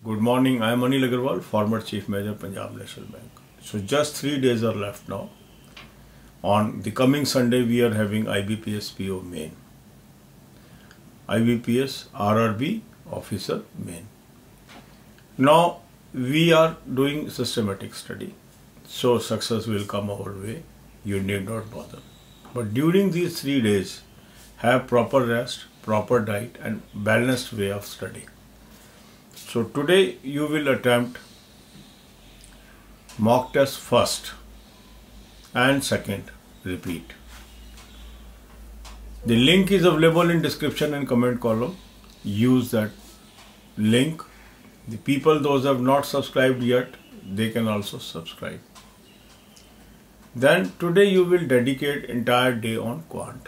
Good morning. I am Anil Agarwal, former Chief Manager, Punjab National Bank. So just 3 days are left now. On the coming Sunday, we are having IBPS PO main. IBPS RRB officer main. Now we are doing systematic study. So success will come our way. You need not bother. But during these 3 days, have proper rest, proper diet and balanced way of study. So today you will attempt mock test first and second repeat. The link is available in description and comment column. Use that link. The people those have not subscribed yet, they can also subscribe. Then today you will dedicate entire day on quant.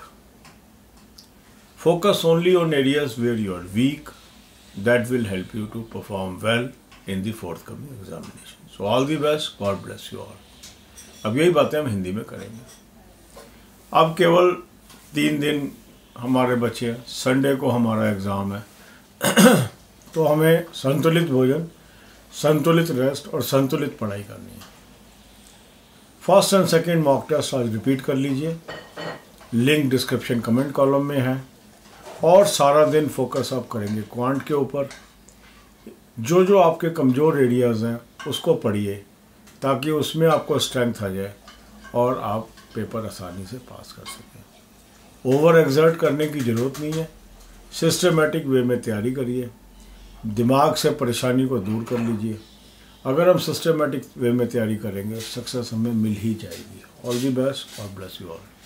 Focus only on areas where you are weak. That will help you to perform well in the forthcoming examination. So all the best. God bless you all. अब यही बातें हम हिंदी में करेंगे. अब केवल 3 दिन हमारे बचे हैं. संडे को हमारा एग्ज़ाम है. तो हमें संतुलित भोजन, संतुलित रेस्ट और संतुलित पढ़ाई करनी है. First and second mock test आज रिपीट कर लीजिए. लिंक डिस्क्रिप्शन कमेंट कॉलम में है. और सारा दिन फोकस आप करेंगे क्वांट के ऊपर. जो जो आपके कमज़ोर एरियाज़ हैं उसको पढ़िए ताकि उसमें आपको स्ट्रेंथ आ जाए और आप पेपर आसानी से पास कर सकें. ओवर एक्सर्ट करने की ज़रूरत नहीं है. सिस्टमेटिक वे में तैयारी करिए. दिमाग से परेशानी को दूर कर लीजिए. अगर हम सिस्टमेटिक वे में तैयारी करेंगे सक्सेस हमें मिल ही जाएगी. All the best. God bless you all.